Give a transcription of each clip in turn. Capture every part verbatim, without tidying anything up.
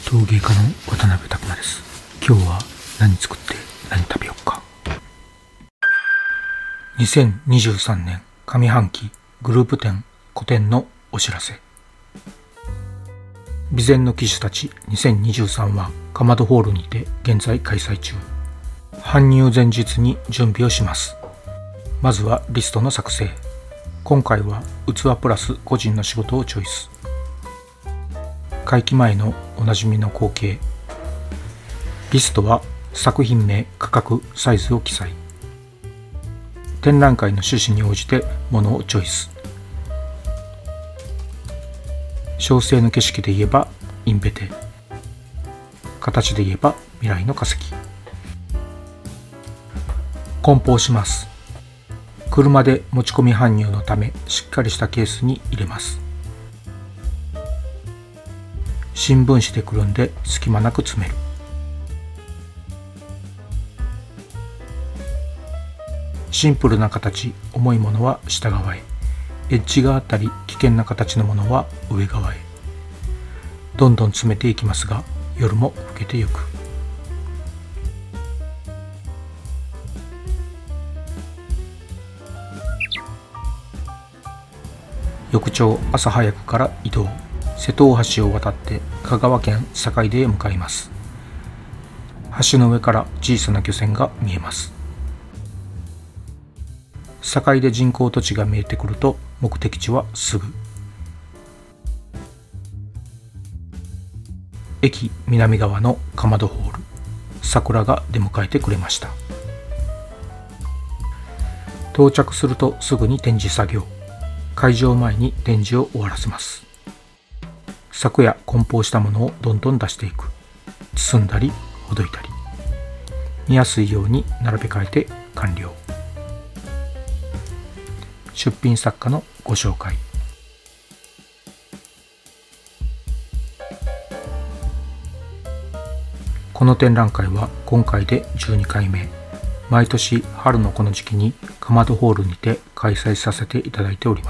陶芸家の渡辺拓馬です。今日は何作って何食べようか。にせんにじゅうさんねん上半期グループ展個展のお知らせ。備前の騎手たちにせんにじゅうさんはかまどホールにて現在開催中。搬入前日に準備をします。まずはリストの作成。今回は器プラス個人の仕事をチョイス。会期前のおなじみの光景。リストは作品名、価格、サイズを記載。展覧会の趣旨に応じてものをチョイス。小生の景色で言えばインベテ、形で言えば未来の化石。梱包します。車で持ち込み搬入のためしっかりしたケースに入れます。新聞紙でくるんで隙間なく詰める。シンプルな形、重いものは下側へ。エッジがあったり危険な形のものは上側へ。どんどん詰めていきますが、夜も更けてゆく。翌朝朝早くから移動。瀬戸大橋を渡って香川県坂出へ向かいます。橋の上から小さな漁船が見えます。坂出人工土地が見えてくると目的地はすぐ。駅南側のかまどホール、桜が出迎えてくれました。到着するとすぐに展示作業。会場前に展示を終わらせます。昨夜梱包したものをどんどん出していく。包んだりほどいたり、見やすいように並べ替えて完了。出品作家のご紹介。この展覧会は今回でじゅうにかいめ。毎年春のこの時期にかまどホールにて開催させていただいております。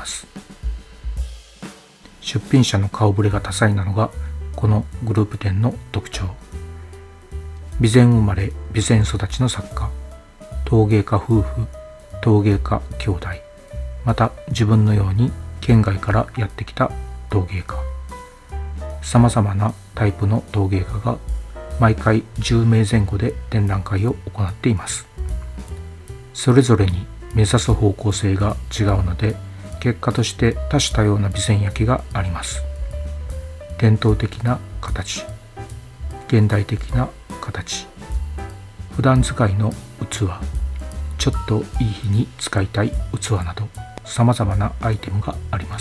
出品者の顔ぶれが多彩なのがこのグループ展の特徴。備前生まれ備前育ちの作家、陶芸家夫婦、陶芸家兄弟、また自分のように県外からやってきた陶芸家、さまざまなタイプの陶芸家が毎回じゅうめいぜん後で展覧会を行っています。それぞれに目指す方向性が違うので、結果として多種多様な備前焼があります。伝統的な形、現代的な形、普段使いの器、ちょっといい日に使いたい器など、さまざまなアイテムがあります。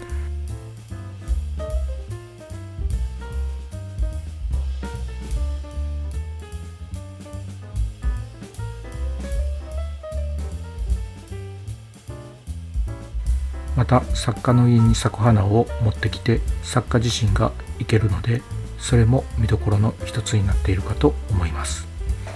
また作家の家に咲く花を持ってきて作家自身が生けるので、それも見どころの一つになっているかと思います。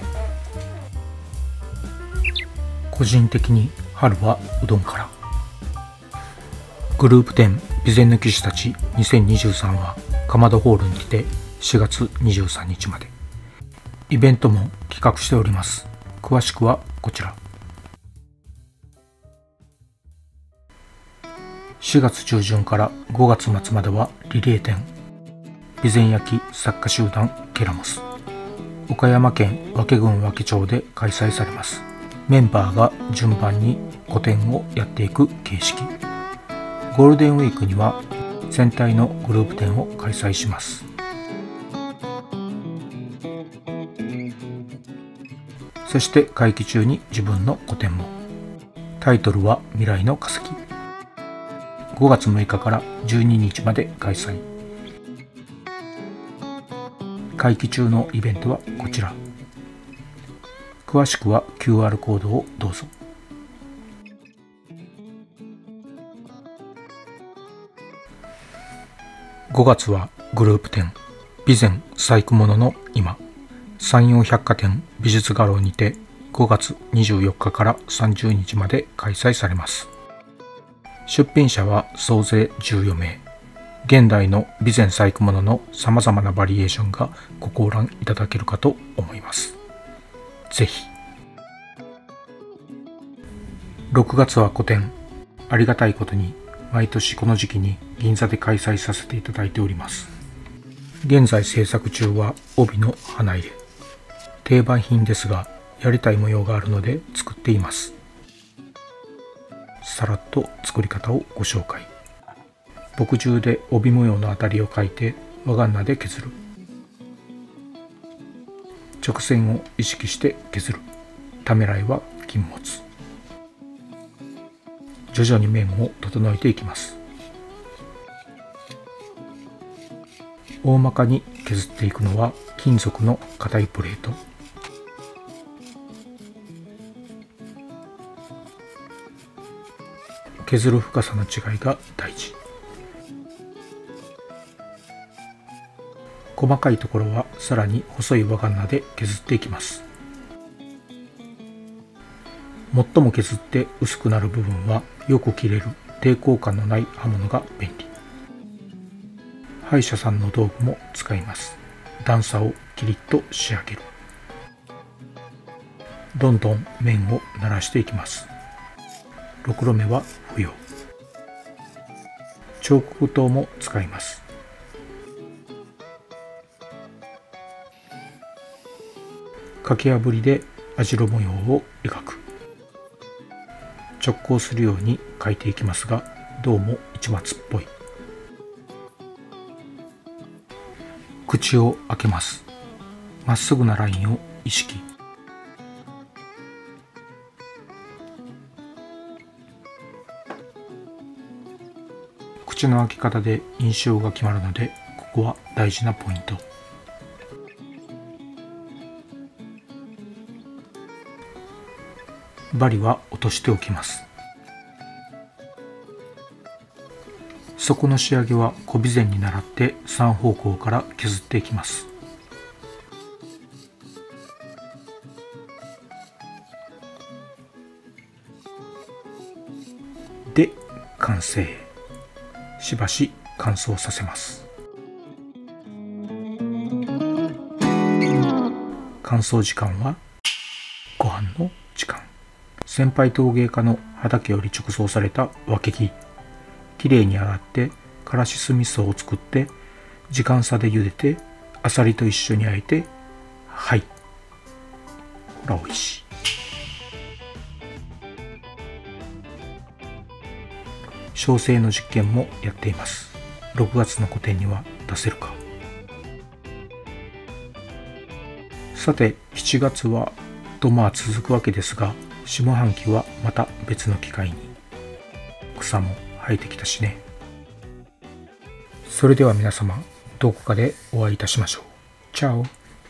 個人的に春はうどんから。グループ展備前の騎手たちにせんにじゅうさんはかまどホールにてしがつにじゅうさんにちまで。イベントも企画しております。詳しくはこちら。しがつちゅうじゅんからごがつまつまではリレー展備前焼作家集団ケラモス、岡山県和気郡和気町で開催されます。メンバーが順番に個展をやっていく形式。ゴールデンウィークには全体のグループ展を開催します。そして会期中に自分の個展も。タイトルは未来の化石。ごがつむいかからじゅうににちまで開催。会期中のイベントはこちら。詳しくは キューアール コードをどうぞ。ごがつはグループ展備前細工物の今、山陽百貨店美術画廊にてごがつにじゅうよっかからさんじゅうにちまで開催されます。出品者は総勢じゅうよんめい。 現代の備前細工物のさまざまなバリエーションがご考覧いただけるかと思います。ぜひ。ろくがつは個展、ありがたいことに毎年この時期に銀座で開催させていただいております。現在制作中は帯の花入れ。定番品ですが、やりたい模様があるので作っています。さらっと作り方をご紹介。墨汁で帯模様のあたりを描いて和ガンナで削る。直線を意識して削る。ためらいは禁物。徐々に面を整えていきます。大まかに削っていくのは金属の硬いプレート。削る深さの違いが大事。細かいところはさらに細い和ガンナで削っていきます。最も削って薄くなる部分はよく切れる抵抗感のない刃物が便利。歯医者さんの道具も使います。段差をキリッと仕上げる。どんどん面を慣らしていきます。ろくろ目は不要。彫刻刀も使います。掛け破りで網代模様を描く。直行するように描いていきますが、どうも市松っぽい。口を開けます。まっすぐなラインを意識。口の開け方で印象が決まるので、ここは大事なポイント。針は落としておきます。底の仕上げは小備前に倣ってさん方向から削っていきます。で、完成。しばし乾燥させます。乾燥時間はご飯の時間。先輩陶芸家の畑より直送された分け木。きれいに洗ってからし酢味噌を作って時間差で茹でてあさりと一緒に焼いて、はい、ほらおいしい。焼成の実験もやっています。ろくがつの個展には出せるか。さてしちがつはとまあ続くわけですが、下半期はまた別の機会に。草も生えてきたしね。それでは皆様、どこかでお会いいたしましょう。チャオ。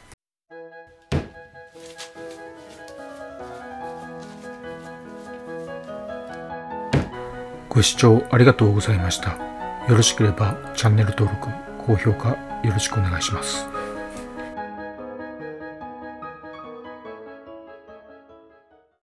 ご視聴ありがとうございました。よろしければチャンネル登録、高評価よろしくお願いします。